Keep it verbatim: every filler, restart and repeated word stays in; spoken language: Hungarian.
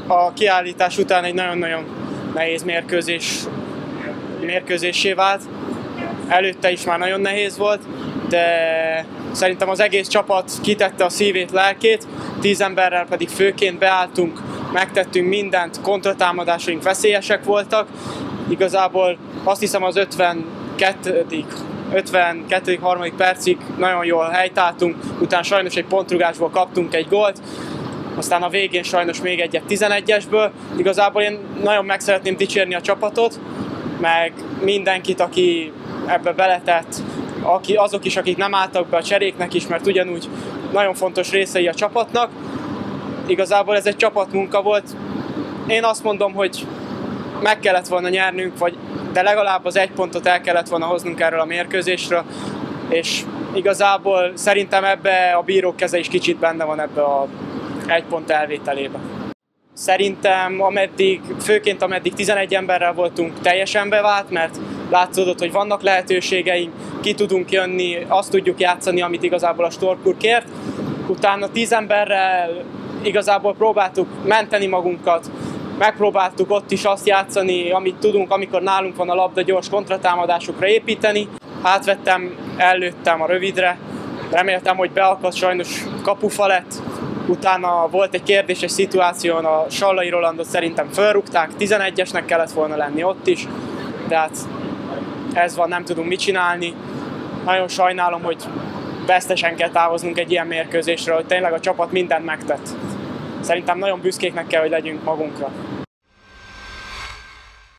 a kiállítás után egy nagyon-nagyon nehéz mérkőzés, mérkőzésé vált. Előtte is már nagyon nehéz volt, de szerintem az egész csapat kitette a szívét, lelkét, tíz emberrel pedig főként beálltunk, megtettünk mindent, kontratámadásaink veszélyesek voltak. Igazából azt hiszem az ötvenkettedik harmadik percig nagyon jól helytáltunk, utána sajnos egy pontrugásból kaptunk egy gólt, aztán a végén sajnos még egyet tizenegyesből. Igazából én nagyon meg szeretném dicsérni a csapatot, meg mindenkit, aki ebbe beletett, aki, azok is, akik nem álltak be, a cseréknek is, mert ugyanúgy nagyon fontos részei a csapatnak. Igazából ez egy csapatmunka volt. Én azt mondom, hogy meg kellett volna nyernünk, vagy, de legalább az egy pontot el kellett volna hoznunk erről a mérkőzésről, és igazából szerintem ebbe a bírók keze is kicsit benne van ebbe a egy pont elvételébe. Szerintem ameddig, főként ameddig tizenegy emberrel voltunk, teljesen bevált, mert látszódott, hogy vannak lehetőségeink, ki tudunk jönni, azt tudjuk játszani, amit igazából a Stork úr kért. Utána tíz emberrel igazából próbáltuk menteni magunkat, megpróbáltuk ott is azt játszani, amit tudunk, amikor nálunk van a labda, gyors kontratámadásokra építeni. Átvettem, ellőttem a rövidre, reméltem, hogy beakadt, sajnos kapufa lett. Utána volt egy kérdéses szituáción, a Sallai Rolandot szerintem fölrúgták, tizenegyesnek kellett volna lenni ott is, de hát ez van, nem tudunk mit csinálni. Nagyon sajnálom, hogy vesztesen kell távoznunk egy ilyen mérkőzésről, hogy tényleg a csapat mindent megtett. Szerintem nagyon büszkéknek kell, hogy legyünk magunkra.